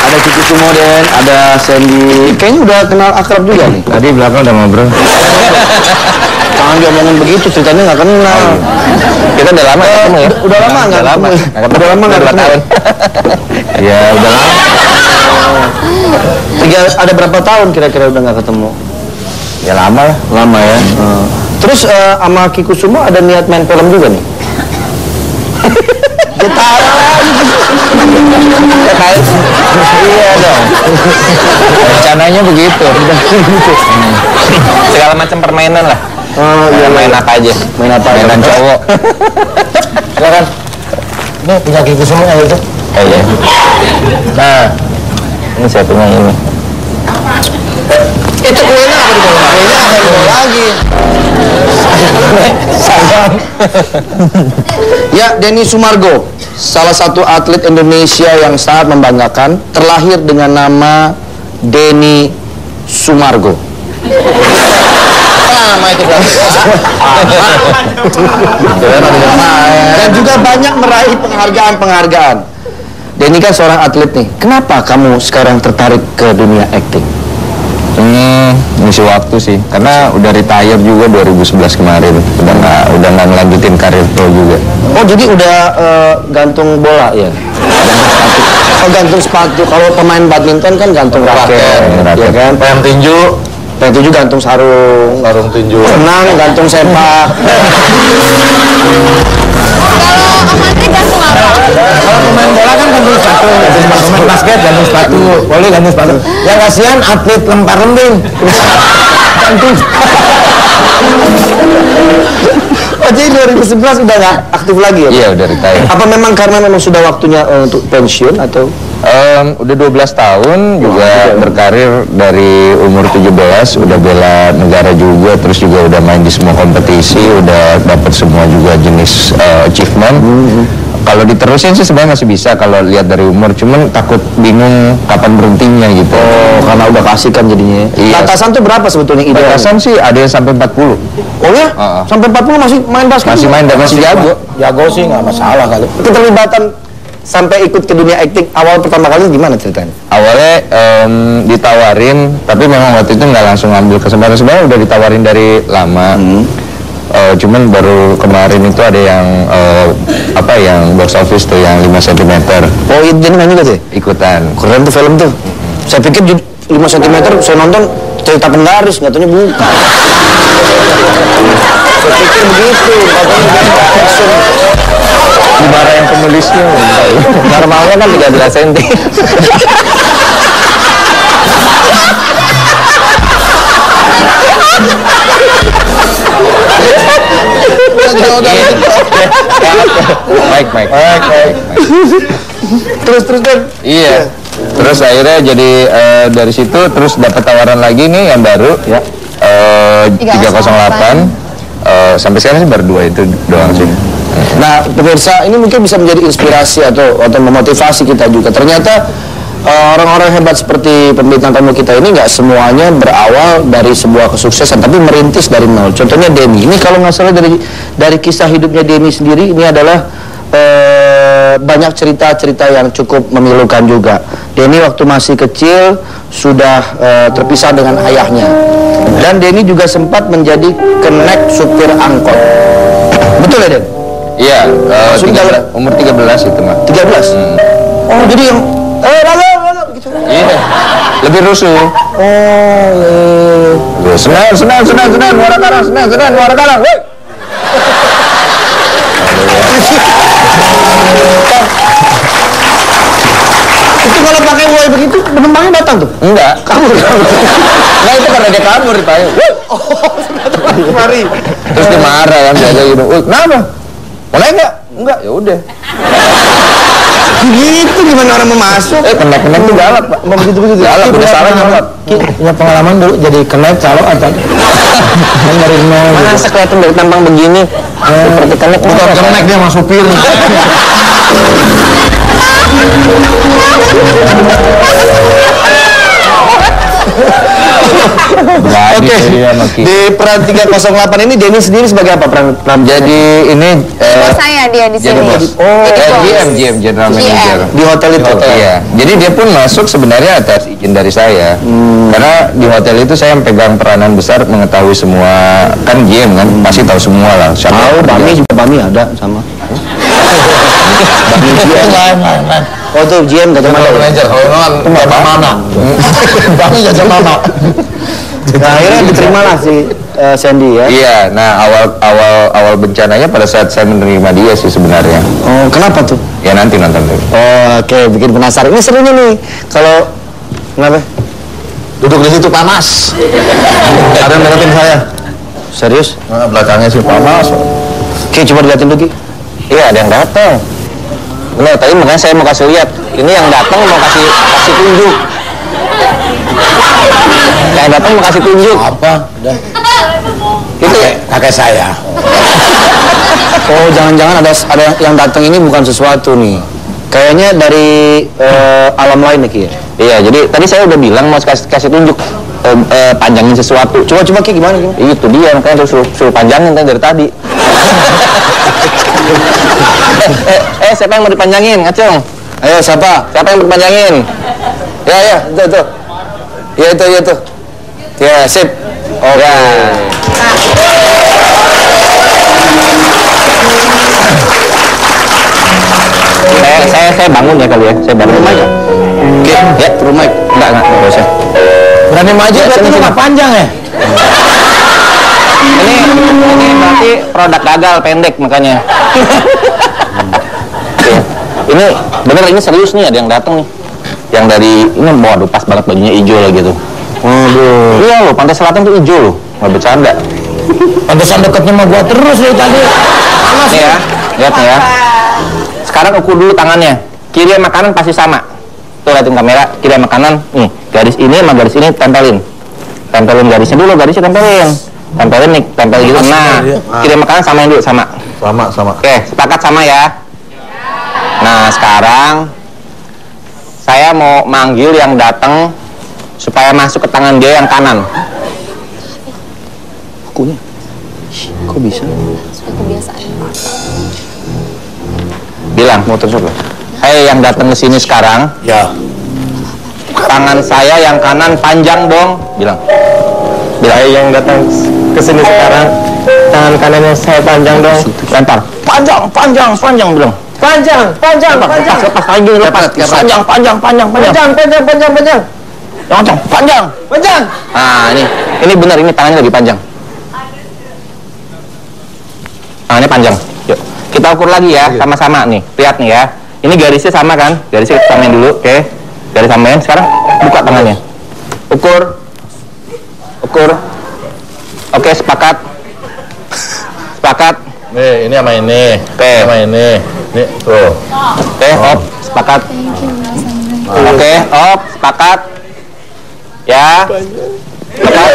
Ada Kiki Sumo Den, ada Sandy. Kayaknya udah kenal akrab juga nih. Tadi belakang udah ngobrol. Jangan diomongin begitu, ceritanya nggak kenal. Kita udah lama ketemu ya? Udah lama nggak ketemu. Udah lama nggak ketemu. Ya udah lama. Ada berapa tahun kira-kira udah nggak ketemu? Ya lama lah. Lama ya. Terus sama Kiki Sumo ada niat main film juga nih? Ketawa Ya kayak iya dong. Rencananya begitu. Segala macam permainan lah. Oh iya, main apa aja. Main apa? Mainan cowok. Silakan. Ini punya Kiki Sumo ya itu? Iya. Nah, ini saya punya ini. Itu kuenya apa di bawah? Kuenya apa di bawah lagi? Sayang. Ya, Denny Sumargo, salah satu atlet Indonesia yang sangat membanggakan, terlahir dengan nama Denny Sumargo. Apa nama itu? Dan juga banyak meraih penghargaan-penghargaan. Denny kan seorang atlet nih. Kenapa kamu sekarang tertarik ke dunia akting? Ini ngisi waktu sih, karena udah retire juga 2011 kemarin. Udah nggak ngelanjutin karir pro juga. Oh jadi udah gantung bola ya? Oh gantung sepatu. Kalau pemain badminton kan gantung raket, ya kan? Pem tinju, gantung sarung tinju. Renang gantung sepak. Kalau pemain bola kan gantung sepatu, pemain basket gantung sepatu, voli gantung sepatu. Yang kasihan atlet lempar lembing gantung. Oh jadi 2011 udah nggak aktif lagi ya? Iya udah retire. Apa memang karena sudah waktunya untuk pensiun atau? Udah 12 tahun juga berkarir dari umur 17, udah bela negara juga, terus juga udah main di semua kompetisi, udah dapat semua juga jenis achievement. Kalau diterusin sih sebenarnya masih bisa kalau lihat dari umur, cuman takut bingung kapan berhentinya gitu. Oh, karena udah kasihkan jadinya. Iya. Batasan tuh berapa sebetulnya ideal? Batasan sih ada yang sampai 40. Oh ya? Sampai 40 masih main basket? Masih main dan masih jago. Jago sih nggak masalah kali. Keterlibatan sampai ikut ke dunia akting awal pertama kali gimana ceritanya? Awalnya ditawarin, tapi memang waktu itu nggak langsung ambil kesempatan. Sebenarnya udah ditawarin dari lama. Cuman baru kemarin itu ada yang yang box office tuh yang 5 cm. Oh itu jadi main juga tuh? Ikutan. Keren tuh film tuh. Saya pikir 5 cm saya nonton cerita penggaris, nggak taunya bukan. Saya pikir begitu, katanya beda action. Dimarahin penulisnya. Normalnya kan 13 cm. Baik. Terus kan? Iya. Terus akhirnya jadi dari situ terus dapat tawaran lagi nih yang baru ya. 308. Sampai sekarang sih baru 2 itu doang sih. Nah, pemirsa ini mungkin bisa menjadi inspirasi atau memotivasi kita juga. Ternyata orang-orang hebat seperti pembintang tamu kita ini nggak semuanya berawal dari sebuah kesuksesan, tapi merintis dari nol. Contohnya Denny. Ini kalau nggak salah dari kisah hidupnya Denny sendiri, ini adalah banyak cerita-cerita yang cukup memilukan juga. Denny waktu masih kecil sudah terpisah dengan ayahnya. Dan Denny juga sempat menjadi kenek supir angkot. Betul ya, Den? Iya, umur 13 itu mah. 13? Oh, jadi yang lalu gitu. Iya. Lebih rusuh. Oh, iya. Senang, muara karang, woi. Itu kalau pakai woi begitu, penumpangnya datang tuh? Enggak. Kabur. Nah itu karena dia kabur ditanya. Oh, mari. Terus dia marah kan biasa gitu. Kenapa? Mau naik nggak? Enggak, ya udah. Gitu gimana orang mau masuk? Kenek tuh galak, Pak. Mau begitu galak, udah salah nyolot. Punya pengalaman dulu jadi kenek calok atau kan dari nol. Masa kelihatan dari tampang begini seperti kenek. Bukan kenek dia mas supir. Oke, Oke. Di peran 308 ini Denny sendiri sebagai apa peran? Jadi ini Bos saya dia di jadi sini. bos. GM General Manager Di hotel itu. Iya. Jadi dia pun masuk sebenarnya atas izin dari saya. Karena di hotel itu saya yang pegang peranan besar mengetahui semua, kan GM kan pasti tahu semua lah. Tahu, Bami juga Bami ada sama. Bami GM. Oh tuh GM gak General manager, kalau nggak mana? Bami gak mana? Nah, akhirnya diterima lah si Sandy ya. Iya. Nah awal bencananya pada saat saya menerima dia sih sebenarnya. Oh kenapa tuh? Ya nanti nonton dulu. Oh, oke, bikin penasaran. Ini serunya nih. Kalau kenapa? Duduk di situ panas. Ada yang deketin saya. Serius? Nah, belakangnya sih panas. Oke, coba dilihatin dulu Ki. Iya, ada yang datang. Benar, tadi makanya saya mau kasih lihat. Ini yang datang mau kasih tunjuk. Yang datang mau kasih tunjuk. Apa? Udah. Itu Kakek saya. Oh, jangan-jangan ada yang datang ini bukan sesuatu nih. Kayaknya dari alam lain nih Ki. Iya, jadi tadi saya udah bilang mau kasih tunjuk panjangin sesuatu. Coba Ki gimana? Itu dia, makanya suruh panjangin tadi dari tadi. Siapa yang mau dipanjangin, Ngacung? Ayo, siapa? Siapa yang mau dipanjangin? Ya, itu. Ya, itu. Ya, sip. Oh, ya. Saya bangun ya kali ya. Saya bangun aja. Oke, ya, rumah. Enggak usah. Berani maju berarti lu nggak panjang ya? Ini berarti produk gagal pendek makanya. Ini bener, ini serius nih, ada yang datang nih. Yang dari ini, waduh pas banget bajunya hijau lah gitu. Waduh. Iya loh, Pantai Selatan tuh hijau loh, nggak bercanda. Pantesan deketnya sama gua terus dari tadi. Nih ya, lihat nih ya. Sekarang ukur dulu tangannya. Kiri sama kanan pasti sama. Tuh liatin kamera, kiri sama kanan. Nih, garis ini sama garis ini tempelin. Tempelin garisnya dulu, garisnya tempelin. Tempelin nih, tempel gitu. Nah, kiri sama kanan samain dulu, sama. Sama. Oke, sepakat sama ya. Nah, sekarang saya mau manggil yang datang supaya masuk ke tangan dia yang kanan. Kukunya. Kok bisa? Kebiasaan. Bilang, mau terus apa? Hei, yang datang ke sini sekarang, Ya. tangan saya yang kanan panjang dong. Bilang. Hei, yang datang ke sini sekarang, tangan kanannya saya panjang dong. Lempar. Panjang, bilang. Panjang. Lepas lagi, lepas. Panjang. Panjang. Nah, ini benar, ini tangannya lebih panjang. Tangannya panjang. Yuk, kita ukur lagi ya, sama-sama nih. Lihat nih ya. Ini garisnya sama kan? Garisnya kita samain dulu, oke? Garis samain. Sekarang buka tangannya. Ukur. Oke, sepakat. Nih, ini sama ini. Oke. Sama ini. Nih, tuh. Oke, op, sepakat. Oke, op, sepakat. Ya. Lepas.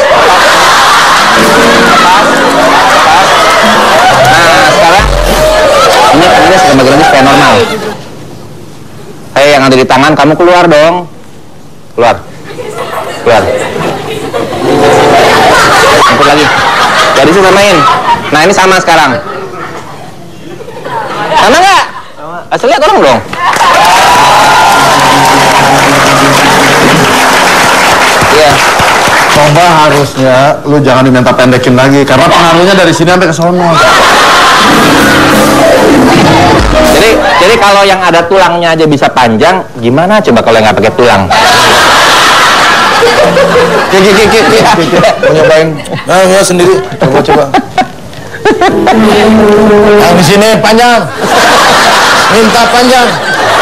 Nah, sekarang ini tangannya segala-galanya supaya normal. Hei, yang ada di tangan kamu keluar dong. Keluar. Angkut lagi. Garisnya samain. Nah, ini sama sekarang. Sama nggak? Asal lihat orang dong. Iya. Coba harusnya lu jangan diminta pendekin lagi karena pengaruhnya dari sini sampai ke sono. Jadi kalau yang ada tulangnya aja bisa panjang, gimana coba kalau yang nggak pakai tulang? Mau nyobain? Nah, ya sendiri. Coba. Yang di sini panjang. Minta panjang.